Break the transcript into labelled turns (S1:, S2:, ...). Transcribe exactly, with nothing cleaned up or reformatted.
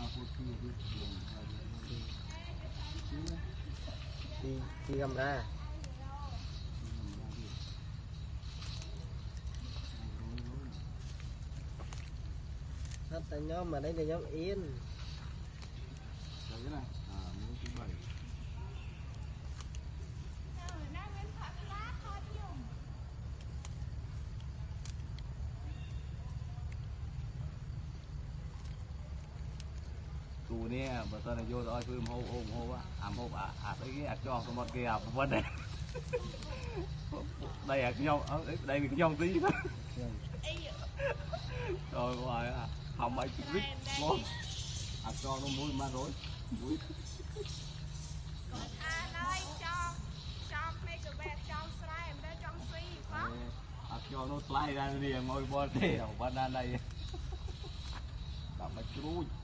S1: đi đi gầm ra hết tại nhóm mà đấy là nhóm yên
S2: tù nè bữa sau này vô rồi tôi hô hô hô á ảm hô à à tới cái cho con một kia à vấn đề đây là cái nhau ở đây là cái nhau tí đó rồi ngoài à không mấy chục lít ngon à cho nó muối má rối muối à cho nó slide ra đi ngồi bò thế ở bên đây đập mấy chuối